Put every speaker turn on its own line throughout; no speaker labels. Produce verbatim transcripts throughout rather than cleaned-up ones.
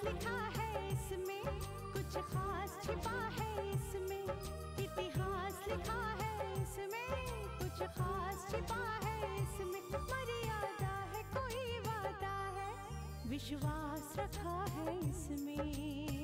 लिखा है इसमें, कुछ खास छिपा है इसमें, इतिहास लिखा है इसमें, कुछ खास छिपा है इसमें, मर्यादा है कोई वादा है, विश्वास रखा है इसमें।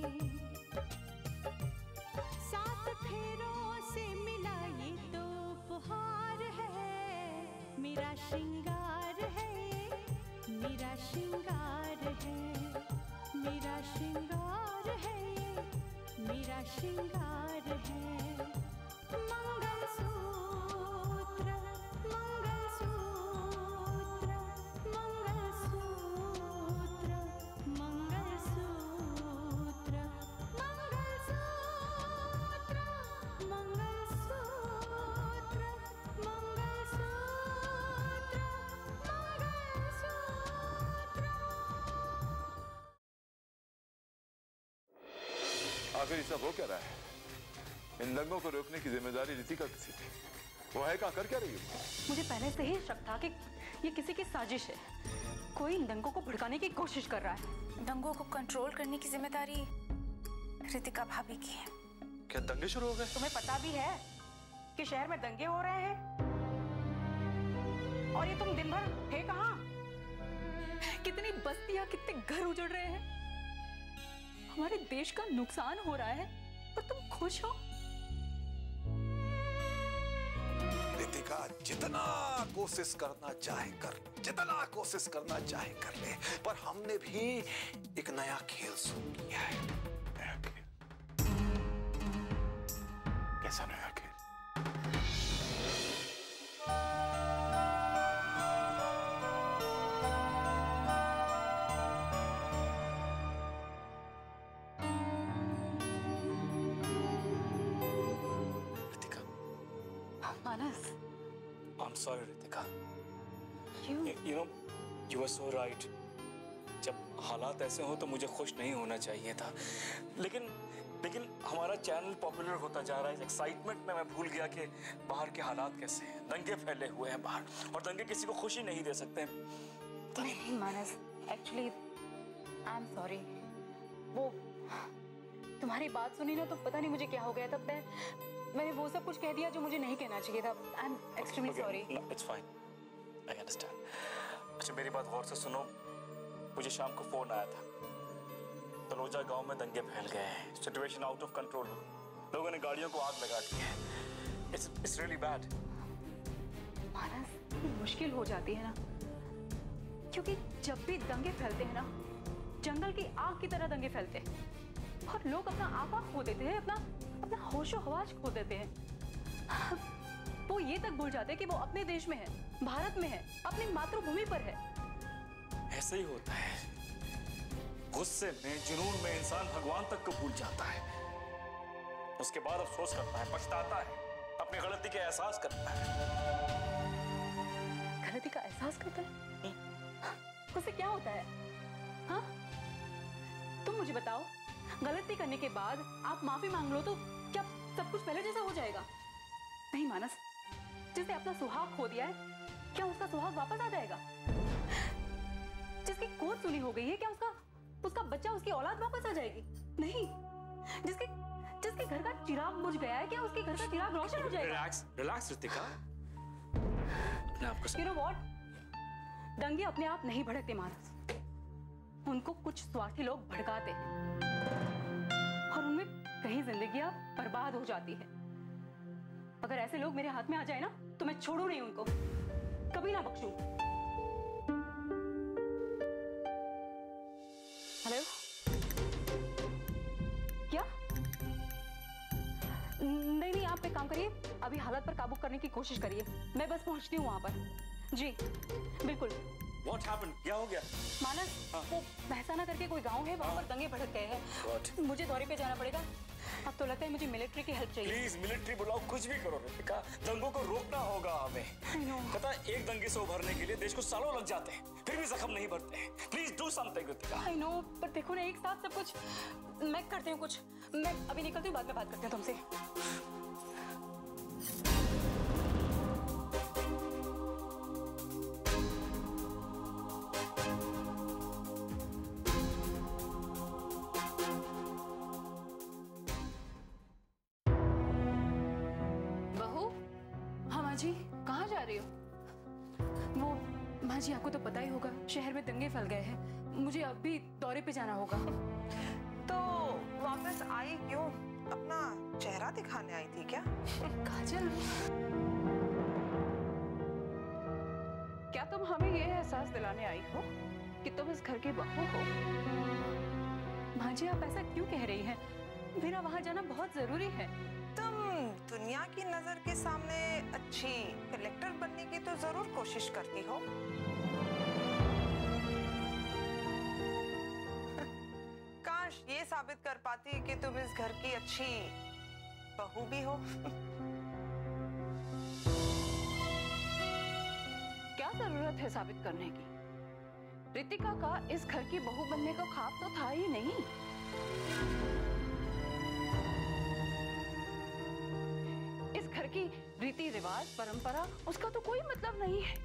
सात फेरों से मिला ये तो उपहार है, मेरा श्रृंगार है, मेरा श्रृंगार है, मेरा श्रृंगार है, मेरा श्रृंगार है। मंगलसूत्र, मंगलसूत्र, मंगलसूत्र, मंगलसूत्र, मंगलसूत्र, मंगलसूत्र, मंगलसूत्र, मंगलसूत्र।
आखिर ये सब हो क्या रहा है? इन दंगों को रोकने की जिम्मेदारी रितिका की थी। वो है कहाँ, कर क्या रही है?
मुझे पहले से ही शक था कि ये किसी की साजिश है। कोई इन दंगों को भड़काने की कोशिश कर रहा है।
दंगों को कंट्रोल करने की जिम्मेदारी रितिका भाभी की है।
क्या दंगे शुरू हो गए?
तुम्हें पता भी है कि शहर में दंगे हो रहे हैं और ये तुम दिन भर थे कहाँ? कितनी बस्तियां, कितने घर उजड़ रहे हैं, हमारे देश का नुकसान हो रहा है और तुम खुश हो?
रितिका, जितना कोशिश करना चाहे कर, जितना कोशिश करना चाहे कर ले, पर हमने भी एक नया खेल शुरू किया है।
नया खेल? कैसा नया खेल?
मानस,
I'm sorry, रितिका।
क्यों?
You know, you were so right. जब हालात ऐसे हो तो मुझे खुश नहीं होना चाहिए था, लेकिन लेकिन हमारा चैनल पॉपुलर होता जा रहा है। एक्साइटमेंट में मैं भूल गया कि बाहर के हालात कैसे हैं। दंगे फैले हुए हैं बाहर, और दंगे किसी को खुशी नहीं दे सकते।
नहीं Manas, actually I am sorry. वो तुम्हारी बात सुनी ना तो पता नहीं मुझे क्या हो गया। तब मैं मैंने वो सब कुछ कह दिया जो मुझे नहीं कहना चाहिए था। I am extremely sorry.
It's fine, I understand. अच्छा, मेरी बात गौर से सुनो। मुझे शाम को फोन आया था, तलोजा गांव में दंगे फैल गए हैं, सिचुएशन आउट ऑफ कंट्रोल, लोगों ने गाड़ियों को आग लगा दी है। It's it's really bad.
Manas, मुश्किल हो जाती है ना, क्योंकि जब भी दंगे फैलते हैं ना, जंगल की आग की तरह दंगे फैलते हैं और लोग अपना आपा खो देते हैं, अपना अपना होशो हवास खो देते हैं। वो ये तक भूल जाते हैं कि वो अपने देश में है, भारत में है, अपनी मातृभूमि पर है।
ऐसे ही होता है, गुस्से में, जुनून में इंसान भगवान तक को भूल जाता है। उसके बाद अफसोस करता है, पछताता है, अपनी गलती का एहसास करता है।
गलती का एहसास करता है? उससे क्या होता है? हाँ, तुम मुझे बताओ, गलती करने के बाद आप माफी मांग लो तो क्या सब कुछ पहले जैसा हो जाएगा? नहीं मानस, जिसने अपना सुहाग खो दिया है, क्या उसका सुहाग वापस आ जाएगा? जिसकी गोद सुनी हो गई है, क्या उसका उसका बच्चा, उसकी औलाद वापस आ जाएगी? नहीं। जिसके जिसके घर का चिराग बुझ गया है, क्या उसके घर का चिराग रोशन हो जाएगा?
Relax, relax Ritika. अपने आप को
You know what? दंगे अपने आप नहीं भड़कते मानस, उनको कुछ स्वार्थी लोग भड़काते हैं और उनमें कहीं जिंदगियां बर्बाद हो जाती है। अगर ऐसे लोग मेरे हाथ में आ जाए ना तो मैं छोड़ू नहीं उनको, कभी ना बख्शूं। हेलो, क्या? नहीं नहीं, आप एक काम करिए, अभी हालत पर काबू करने की कोशिश करिए। मैं बस पहुंचती हूँ वहां पर। जी बिल्कुल।
What happened? क्या हो गया?
मानस,
हाँ।
वो बहसाना करके कोई गांव है, वहां पर दंगे भड़क गए हैं। मुझे दौरे पे जाना पड़ेगा। अब तो लगता है मुझे मिलिट्री की हेल्प चाहिए।
प्लीज मिलिट्री बुलाओ, कुछ भी करो रितिका, दंगों को रोकना होगा हमें। पता है, एक दंगे से उभरने के लिए देश को सालों लग जाते हैं, फिर भी जख्म नहीं भरते हैं। Please do something Ritika.
I know, पर देखो ना, एक साथ सब कुछ। मैं करती हूँ कुछ, मैं अभी निकलती हूँ, बाद में बात करते हैं तुमसे। जी कहाँ जा रही हो? वो माँ जी आपको तो पता ही होगा, शहर में दंगे फैल गए हैं, मुझे अब भी दौरे पे जाना होगा।
तो वापस आई क्यों? अपना चेहरा दिखाने आई थी क्या?
काजल, क्या तुम हमें ये एहसास दिलाने आई हो कि तुम इस घर की बहू हो? माँ जी आप ऐसा क्यों कह रही हैं? मेरा वहाँ जाना बहुत जरूरी है।
तुम दुनिया की नजर के सामने अच्छी कलेक्टर बनने की तो जरूर कोशिश करती हो। काश ये साबित कर पाती कि तुम इस घर की अच्छी बहू भी हो।
क्या जरूरत है साबित करने की? रितिका का इस घर की बहू बनने का ख्वाब तो था ही नहीं। इस घर की रीति रिवाज परंपरा उसका तो कोई मतलब नहीं है।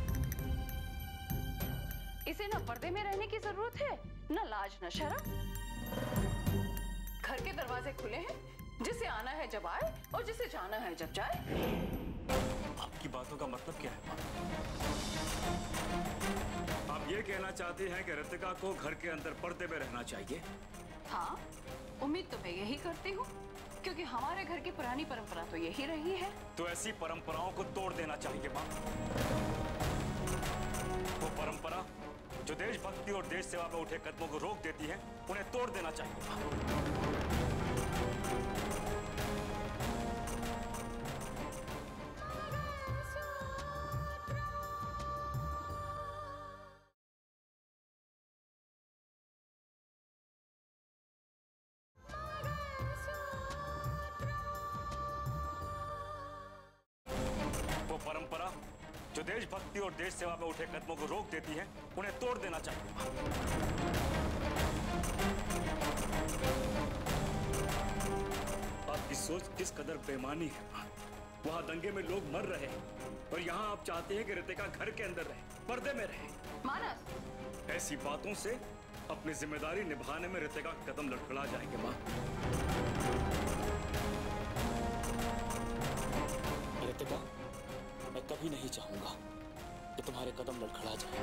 इसे न पर्दे में रहने की जरूरत है, न लाज न शर्म। घर के दरवाजे खुले हैं, जिसे आना है जब आए और जिसे जाना है जब जाए।
आपकी बातों का मतलब क्या है? आप ये कहना चाहते हैं कि रितिका को घर के अंदर पर्दे में रहना चाहिए?
हाँ, उम्मीद तो मैं यही करती हूँ, क्योंकि हमारे घर की पुरानी परंपरा तो यही रही है।
तो ऐसी परंपराओं को तोड़ देना चाहिए माँ। वो परंपरा जो देशभक्ति और देश सेवा में उठे कदमों को रोक देती है, उन्हें तोड़ देना चाहिए माँ। परंपरा जो देशभक्ति और देश सेवा में उठे कदमों को रोक देती है, उन्हें तोड़ देना चाहिए। आपकी सोच किस कदर बेईमानी है। वहाँ दंगे में लोग मर रहे हैं और यहाँ आप चाहते हैं कि रितिका घर के अंदर रहे, पर्दे में रहे।
मानस,
ऐसी बातों से अपनी जिम्मेदारी निभाने में रितिका का कदम लड़खड़ा जाएंगे माँ। रितिका, मैं कभी नहीं चाहूंगा कि तुम्हारे कदम लड़खड़ा जाए।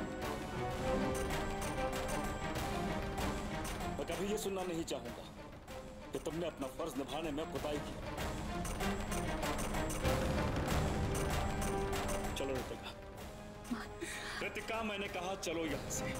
मैं कभी ये सुनना नहीं चाहूंगा कि तुमने अपना फर्ज निभाने में कोताही की। चलो रितिका। रितिका, मैंने कहा चलो यहां से।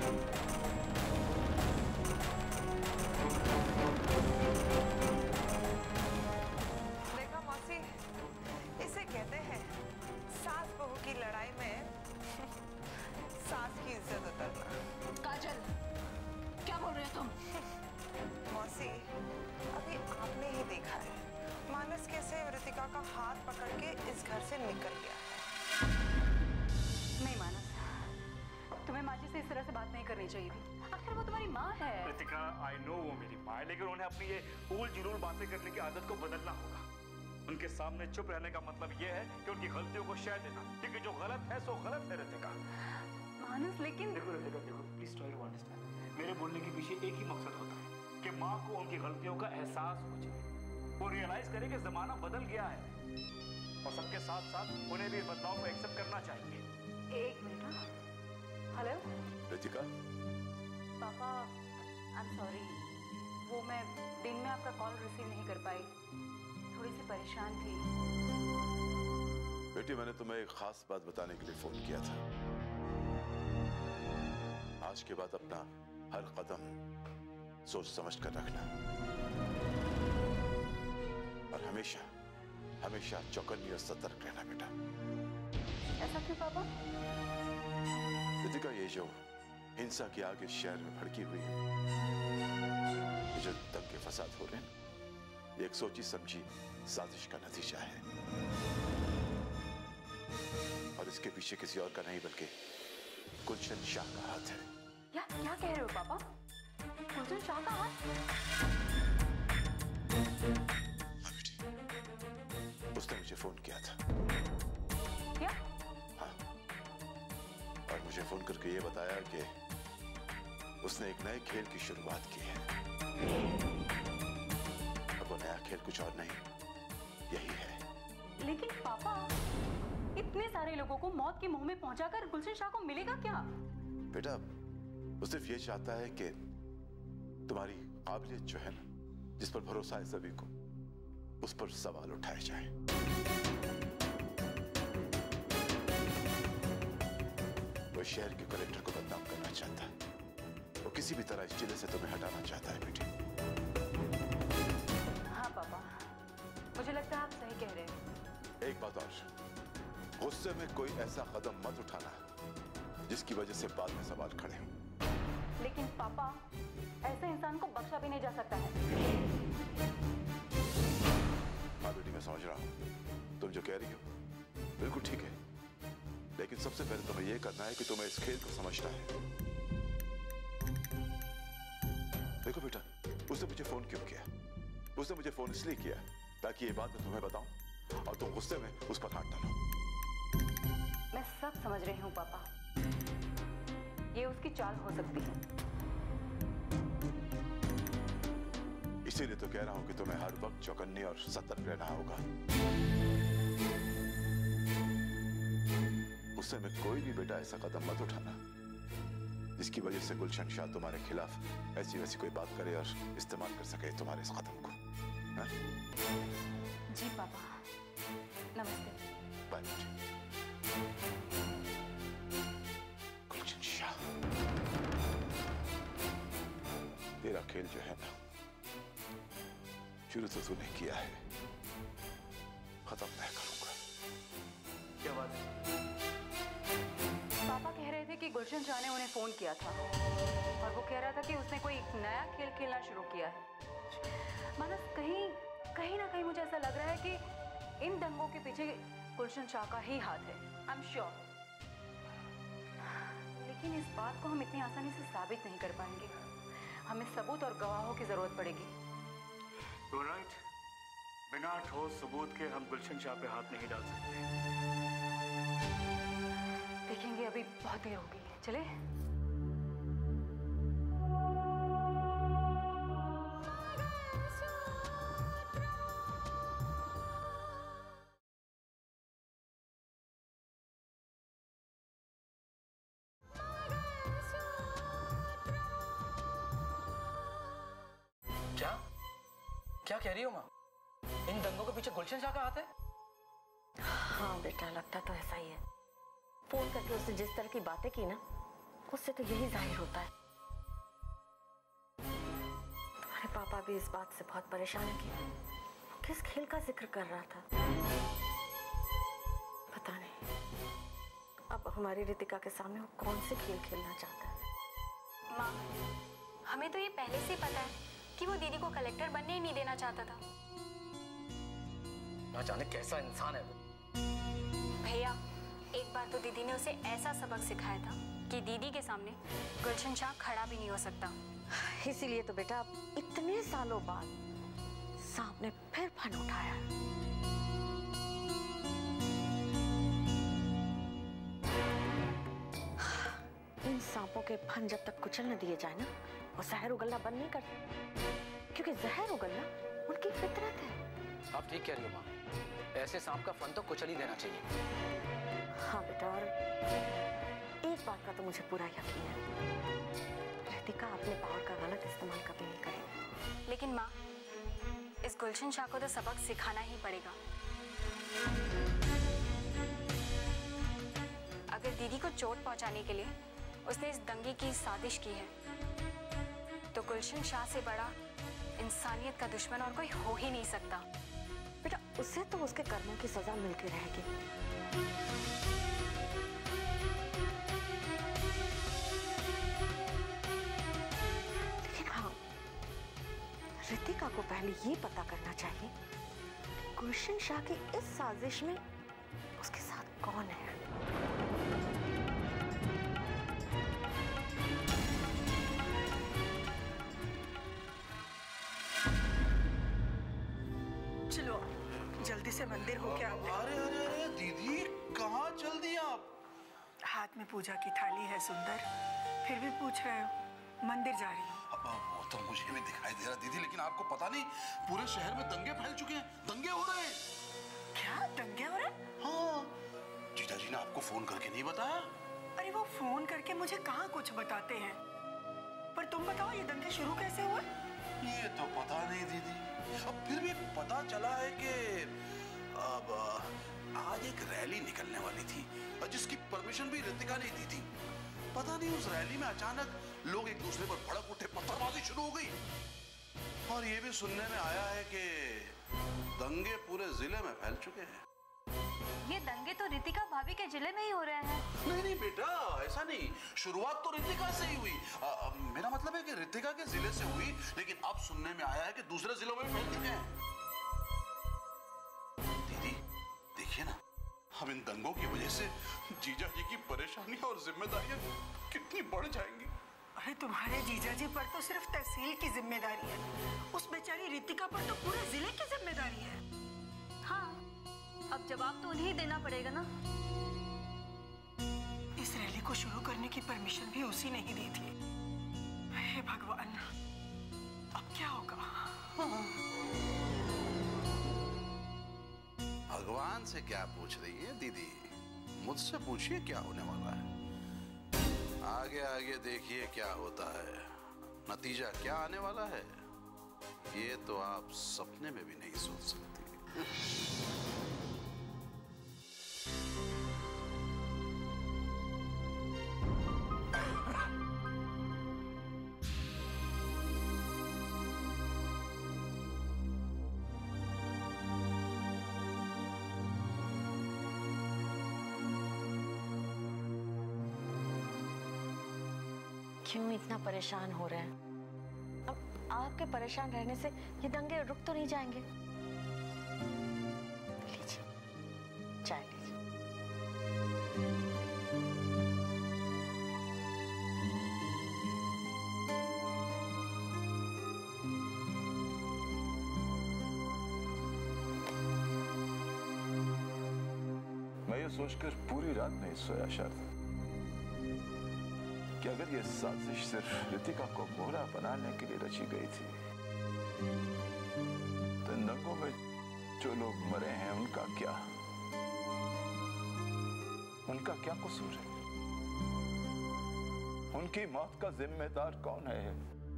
देखा मौसी, इसे कहते हैं सास बहू की लड़ाई में सास की इज्जत उतरना।
काजल, क्या बोल रहे हो तुम?
मौसी, अभी आपने ही देखा है मानस कैसे रितिका का हाथ पकड़ के इस घर से निकल गया है।
नहीं मानस, तुम्हें माँ जी से इस तरह से बात नहीं करनी चाहिए थी। आखिर वो तुम्हारी माँ है।
रितिका, आई नो वो मेरी माँ है, लेकिन उन्हें अपनी ये उल जुलूल बातें करने की आदत को बदलना होगा। उनके सामने चुप रहने का मतलब ये है कि उनकी गलतियों को शह देना, क्योंकि जो गलत है सो गलत है रितिका।
मानस, लेकिन
देखो रितिका, देखो प्लीज ट्राई टू अंडरस्टैंड। मेरे बोलने के पीछे एक ही मकसद होता है कि माँ को उनकी गलतियों का एहसास हो जाए, वो रियलाइज करे कि जमाना बदल गया है और सबके साथ साथ उन्हें भी बदलाव को एक्सेप्ट करना चाहिए।
एक मिनट। हेलो
रितिका,
पापा, आई एम सॉरी, वो मैं दिन में आपका कॉल रिसीव नहीं कर पाई, थोड़ी सी परेशान थी।
बेटी, मैंने तुम्हें एक खास बात बताने के लिए फोन किया था। आज के बाद अपना हर कदम सोच समझ कर रखना और हमेशा हमेशा चौकन्नी और सतर्क रहना बेटा।
ऐसा क्यों पापा?
रितिका, ये जो हिंसा की आग इस शहर में भड़की हुई है, ये जो दंगे फसाद हो रहे हैं, ये एक सोची समझी साजिश का नतीजा है और इसके पीछे किसी और का नहीं बल्कि गुलशन शाह का हाथ है।
क्या क्या कह रहे हो पापा? गुलशन शाह का हाथ?
हाँ बेटी, उसने मुझे फोन किया था।
क्या?
हाँ, और मुझे फोन करके ये बताया कि उसने एक नए खेल की शुरुआत की है। अब वो नया खेल कुछ और नहीं, यही है।
लेकिन पापा, इतने सारे लोगों को मौत के मुंह में पहुंचाकर गुलशन शाह को मिलेगा क्या?
बेटा वो सिर्फ ये चाहता है कि तुम्हारी काबिलियत जो है ना, जिस पर भरोसा है सभी को, उस पर सवाल उठाए जाए। वो शहर के कलेक्टर को बदनाम करना चाहता है। वो किसी भी तरह इस जिले से तुम्हें हटाना चाहता है बेटी।
हाँ पापा, मुझे लगता है आप सही कह रहे हैं।
एक बात और, गुस्से में कोई ऐसा कदम मत उठाना जिसकी वजह से बाद में सवाल खड़े हों।
लेकिन पापा, ऐसे इंसान को बख्शा भी नहीं जा सकता है।
हाँ बेटी, मैं समझ रहा हूँ तुम जो कह रही हो बिल्कुल ठीक है, लेकिन सबसे पहले तुम्हें यह करना है कि तुम्हें इस खेल को समझना है। देखो बेटा, उसने मुझे फोन क्यों किया? उसने मुझे फोन इसलिए किया ताकि ये बात मैं तुम्हें बताऊं और तुम गुस्से में उस पर हाथ डालो।
मैं सब समझ रही हूँ पापा, ये उसकी चाल हो सकती है।
इसीलिए तो कह रहा हूं कि तुम्हें हर वक्त चौकन्नी और सतर्क रहना होगा। गुस्से में कोई भी बेटा ऐसा कदम मत उठाना जिसकी वजह से गुलशन शाह तुम्हारे खिलाफ ऐसी वैसी कोई बात करे और इस्तेमाल कर सके तुम्हारे इस कदम को। हा?
जी पापा, नमस्ते।
बाय बेटी। गुलशन शाह, तेरा खेल जो है ना, शुरू तो तूने किया है, खत्म मैं करूंगा।
क्या बात है?
पापा कह रहे थे कि गुलशन शाह ने उन्हें फोन किया था और वो कह रहा था कि उसने कोई नया खेल खेलना शुरू किया है। मानस, कहीं कहीं ना कहीं मुझे ऐसा लग रहा है कि इन दंगों के पीछे गुलशन शाह का ही हाथ है। I am sure. लेकिन इस बात को हम इतनी आसानी से साबित नहीं कर पाएंगे। हमें सबूत और गवाहों की जरूरत पड़ेगी।
राइट, बिना ठोस सबूत के हम गुलशन शाह पे हाथ नहीं डाल सकते।
देखेंगे, अभी बहुत देर होगी। चले।
क्या क्या कह रही हो माँ? इन दंगों के पीछे गुलशन शाह का हाथ है?
हाँ बेटा, लगता तो ऐसा ही है। फोन करके उसने जिस तरह की बातें की ना, उससे तो यही जाहिर होता है। तुम्हारे पापा भी इस बात से बहुत परेशान है कि वो किस खेल का जिक्र कर रहा था। पता नहीं अब हमारी रितिका के सामने वो कौन से खेल खेलना चाहता है।
माँ, हमें तो ये पहले से ही पता है कि वो दीदी को कलेक्टर बनने ही नहीं देना चाहता था।
ना जाने कैसा इंसान है वो।
भैया, एक बार तो दीदी ने उसे ऐसा सबक सिखाया था कि दीदी के सामने गुलशन शाह खड़ा भी नहीं हो सकता।
इसीलिए तो बेटा इतने सालों बाद सामने फिर फन उठाया। इन सांपों के फन जब तक कुचल न दिए जाए ना, वो जहर उगलना बंद नहीं करते, क्योंकि जहर उगलना उनकी फितरत है।
आप ठीक कह रही हो माँ, ऐसे सांप का फन तो कुचल ही देना चाहिए।
हाँ बेटा, और एक बात का तो मुझे पूरा यकीन है, रितिका अपने पावर का गलत इस्तेमाल कभी नहीं करेगी।
लेकिन माँ, इस गुलशन शाह को तो सबक सिखाना ही पड़ेगा। अगर दीदी को चोट पहुंचाने के लिए उसने इस दंगे की साजिश की है, तो गुलशन शाह से बड़ा इंसानियत का दुश्मन और कोई हो ही नहीं सकता।
बेटा, उसे तो उसके कर्मों की सजा मिलती रहेगी। लेकिन हाँ, रितिका को पहले ये पता करना चाहिए गुलशन शाह की इस साजिश में उसके साथ कौन है।
चलो जल्दी से मंदिर होके आते।
अरे अरे अरे दीदी, कहाँ चल दी आप?
हाथ में पूजा की थाली है सुंदर, फिर भी पूछ रहे हो। मंदिर जा रही हूँ।
अब वो तो मुझे भी दिखाई दे रहा दीदी, लेकिन आपको पता नहीं पूरे शहर में दंगे फैल चुके हैं, दंगे हो रहे हैं।
क्या दंगे हो रहे हैं?
हाँ, जीजा जी ने आपको फोन करके नहीं बताया?
अरे वो फोन करके मुझे कहाँ कुछ बताते हैं, पर तुम बताओ ये दंगे शुरू कैसे हुए?
ये तो पता नहीं दीदी, अब फिर भी पता चला है कि अब आज एक रैली निकलने वाली थी जिसकी परमिशन भी ऋतिका ने दी थी। पता नहीं उस रैली में अचानक लोग एक दूसरे पर भड़क उठे, पत्थरबाजी शुरू हो गई। और ये भी सुनने में आया है कि दंगे पूरे जिले में फैल चुके हैं।
ये दंगे तो ऋतिका भाभी के जिले में ही हो रहे हैं।
नहीं नहीं बेटा, ऐसा नहीं। शुरुआत तो ऋतिका से ही हुई। आ, आ, मेरा मतलब है कि ऋतिका के जिले से हुई, लेकिन अब सुनने में आया है कि दूसरे जिलों में फैल चुके हैं। दीदी देखिए ना, अब इन दंगों की वजह से जीजा जी की परेशानी और जिम्मेदारियां कितनी बढ़ जाएंगी।
अरे तुम्हारे जीजा जी पर तो सिर्फ तहसील की जिम्मेदारी है, उस बेचारी ऋतिका पर तो पूरे जिले की जिम्मेदारी है।
हाँ, अब जवाब तो उन्हें देना पड़ेगा ना।
इस रैली को शुरू करने की परमिशन भी उसी ने ही दी थी। हे भगवान, अब क्या होगा?
भगवान से क्या पूछ रही है दीदी? मुझसे पूछिए क्या होने वाला है। आगे आगे देखिए क्या होता है, नतीजा क्या आने वाला है, ये तो आप सपने में भी नहीं सोच सकती।
क्यों इतना परेशान हो रहे हैं? अब आपके परेशान रहने से ये दंगे रुक तो नहीं जाएंगे। लीजिए, चाय लीजिए।
मैं ये सोचकर पूरी रात नहीं सोया शारदा कि अगर ये साजिश सिर्फ ऋतिका को मोहरा बनाने के लिए रची गई थी, तो इन दंगों में जो लोग मरे हैं उनका क्या उनका क्या कसूर है? उनकी मौत का जिम्मेदार कौन है?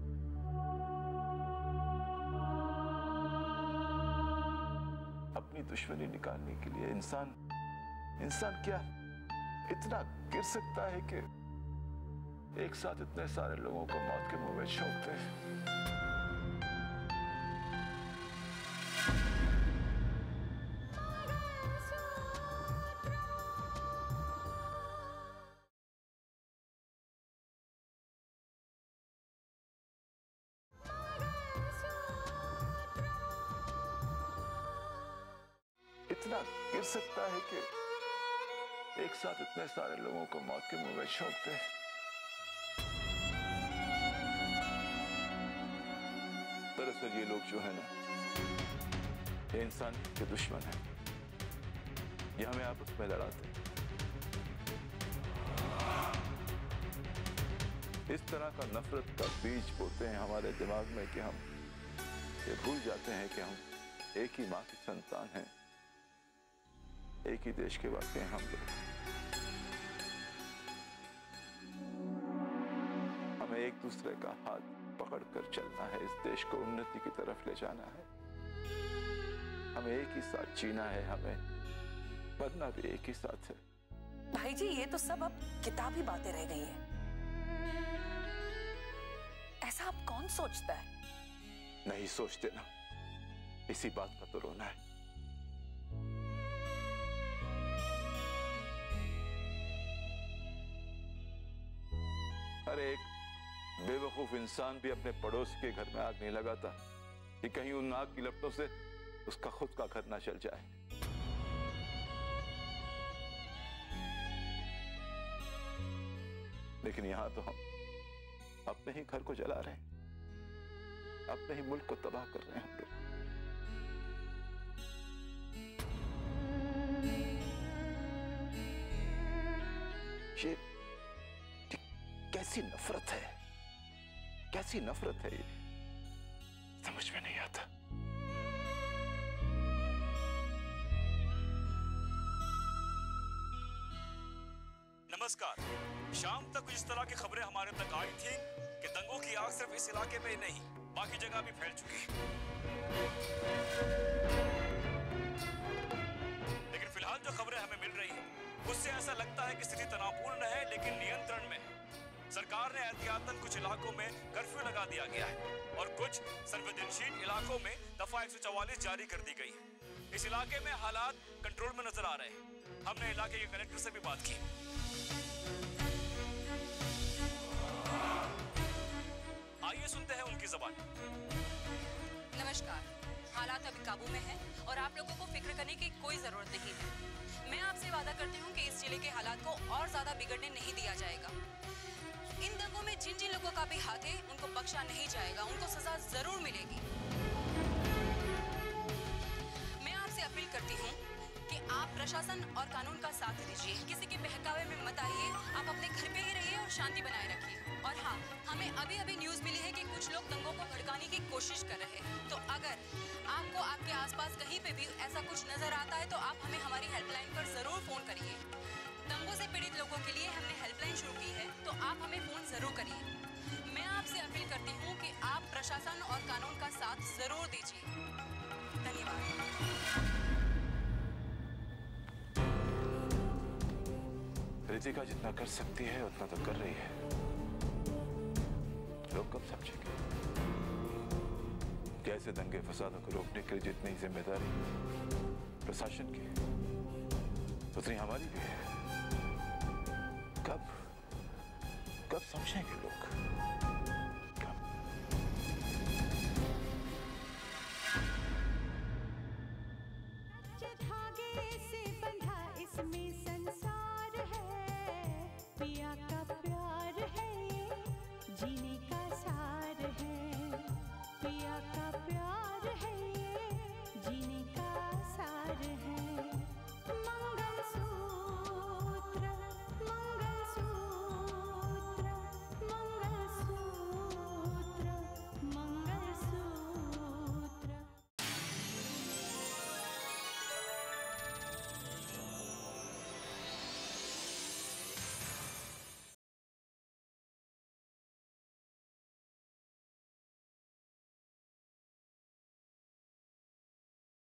अपनी दुश्मनी निकालने के लिए इंसान इंसान क्या इतना गिर सकता है कि एक साथ इतने सारे लोगों को मौत के मुंह में झोंक दे? इतना गिर सकता है कि एक साथ इतने सारे लोगों को मौत के मुंह में झोंक दे? दरअसल ये लोग जो है ना, ये इंसान के दुश्मन है। ये हमें आपस में लड़ाते हैं। इस तरह का नफरत का बीज बोते हैं हमारे दिमाग में कि हम ये भूल जाते हैं कि हम एक ही माँ की संतान हैं, एक ही देश के वासी हैं हम लोग। हमें एक दूसरे का हाथ पकड़कर चलना है, इस देश को उन्नति की तरफ ले जाना है। हमें एक ही साथ जीना है, हमें मरना भी एक ही साथ है।
भाई जी, ये तो सब अब किताबी बातें रह गई हैं। ऐसा अब कौन सोचता है?
नहीं सोचते ना, इसी बात का तो रोना है। अरे एक बेवकूफ इंसान भी अपने पड़ोस के घर में आग नहीं लगाता कि कहीं उन आग की लपटों से उसका खुद का घर ना जल जाए। लेकिन यहां तो हम अपने ही घर को जला रहे हैं, अपने ही मुल्क को तबाह कर रहे हैं हम लोग। ये कैसी नफरत है, कैसी नफरत है, ये समझ में नहीं आता।
नमस्कार। शाम तक कुछ इस तरह की खबरें हमारे तक आई थी कि दंगों की आग सिर्फ इस इलाके में ही नहीं बाकी जगह भी फैल चुकी है। लेकिन फिलहाल जो खबरें हमें मिल रही है उससे ऐसा लगता है कि स्थिति तनावपूर्ण है लेकिन नियंत्रण में है। सरकार ने एहतियातन कुछ इलाकों में कर्फ्यू लगा दिया गया है और कुछ संवेदनशील इलाकों में दफा एक सौ चौवालीस जारी कर दी गई है। इस इलाके में हालात कंट्रोल में नजर आ रहे हैं। हमने इलाके के कलेक्टर से भी बात की। आइए सुनते हैं उनकी ज़बान।
नमस्कार। हालात अभी काबू में हैं और आप लोगों को फिक्र करने की कोई जरूरत नहीं है। मैं आपसे वादा करती हूँ कि इस जिले के हालात को और ज्यादा बिगड़ने नहीं दिया जाएगा। इन दंगों में जिन जिन लोगों का भी हाथ है उनको बख्शा नहीं जाएगा, उनको सजा जरूर मिलेगी। मैं आपसे अपील करती हूँ कि आप प्रशासन और कानून का साथ दीजिए, किसी के बहकावे में मत आइए, आप अपने घर पे ही रहिए और शांति बनाए रखिए। और हाँ, हमें अभी अभी न्यूज़ मिली है कि कुछ लोग दंगों को भड़काने की कोशिश कर रहे हैं। तो अगर आपको आपके आसपास कहीं पे भी ऐसा कुछ नजर आता है तो आप हमें हमारी हेल्पलाइन पर जरूर फोन करिए। दंगों से पीड़ित लोगों के लिए हमने हेल्पलाइन शुरू की है, तो आप हमें फोन जरूर करिए। मैं आपसे अपील करती हूँ कि आप प्रशासन और कानून का साथ जरूर दीजिए। धन्यवाद।
रितिका जितना कर सकती है उतना तो कर रही है। लोग कब समझेंगे कैसे दंगे फसादों को रोकने के लिए जितनी जिम्मेदारी प्रशासन की उतनी हमारी भी है। कब कब समझेंगे?